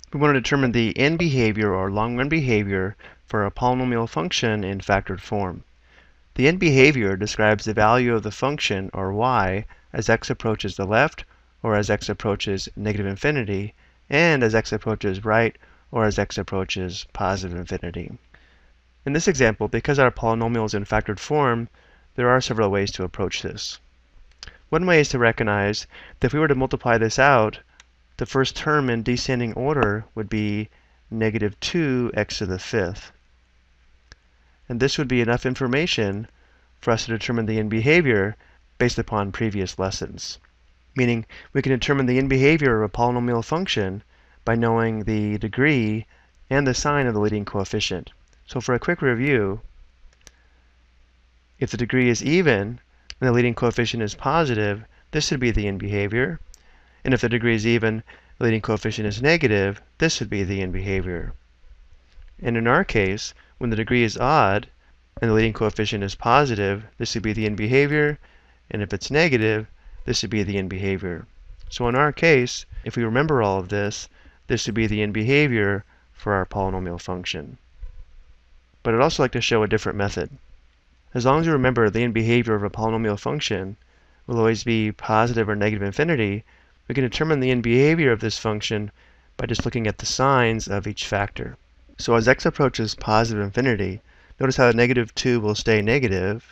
We want to determine the end behavior or long-run behavior for a polynomial function in factored form. The end behavior describes the value of the function, or y, as x approaches the left, or as x approaches negative infinity, and as x approaches right, or as x approaches positive infinity. In this example, because our polynomial is in factored form, there are several ways to approach this. One way is to recognize that if we were to multiply this out, the first term in descending order would be negative 2x to the fifth. And this would be enough information for us to determine the end behavior based upon previous lessons. Meaning, we can determine the end behavior of a polynomial function by knowing the degree and the sign of the leading coefficient. So for a quick review, if the degree is even and the leading coefficient is positive, this would be the end behavior. And if the degree is even, the leading coefficient is negative, this would be the end behavior. And in our case, when the degree is odd and the leading coefficient is positive, this would be the end behavior. And if it's negative, this would be the end behavior. So in our case, if we remember all of this, this would be the end behavior for our polynomial function. But I'd also like to show a different method. As long as you remember the end behavior of a polynomial function will always be positive or negative infinity, we can determine the end behavior of this function by just looking at the signs of each factor. So as x approaches positive infinity, notice how negative 2 will stay negative.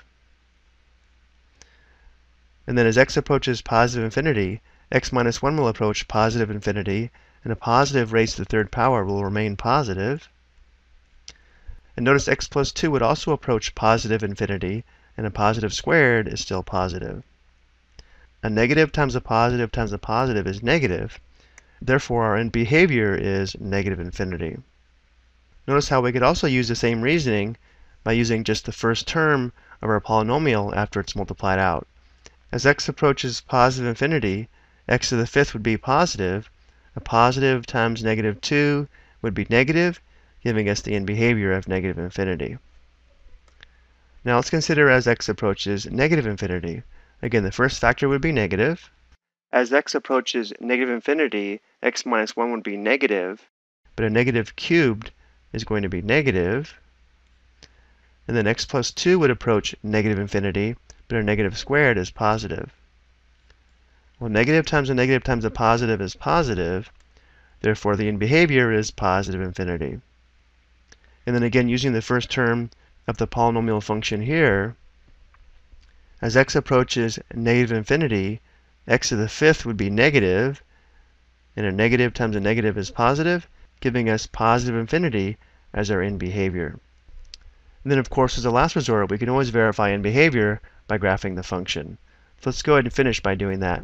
And then as x approaches positive infinity, x minus 1 will approach positive infinity, and a positive raised to the third power will remain positive. And notice x plus 2 would also approach positive infinity, and a positive squared is still positive. A negative times a positive is negative. Therefore, our end behavior is negative infinity. Notice how we could also use the same reasoning by using just the first term of our polynomial after it's multiplied out. As x approaches positive infinity, x to the fifth would be positive. A positive times negative 2 would be negative, giving us the end behavior of negative infinity. Now let's consider as x approaches negative infinity. Again, the first factor would be negative. As x approaches negative infinity, x minus 1 would be negative, but a negative cubed is going to be negative. And then x plus 2 would approach negative infinity, but a negative squared is positive. Well, negative times a positive is positive. Therefore, the end behavior is positive infinity. And then again, using the first term of the polynomial function here, as x approaches negative infinity, x to the fifth would be negative, and a negative times a negative is positive, giving us positive infinity as our end behavior. And then, of course, as a last resort, we can always verify end behavior by graphing the function. So let's go ahead and finish by doing that.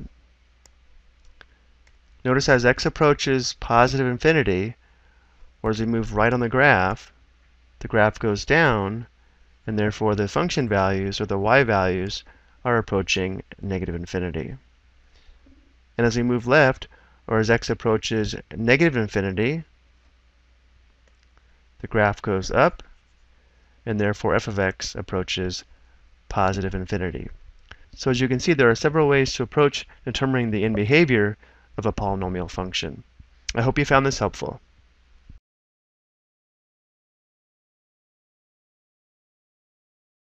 Notice as x approaches positive infinity, or as we move right on the graph goes down, and therefore the function values, or the y values, are approaching negative infinity. And as we move left, or as x approaches negative infinity, the graph goes up, and therefore f of x approaches positive infinity. So as you can see, there are several ways to approach determining the end behavior of a polynomial function. I hope you found this helpful.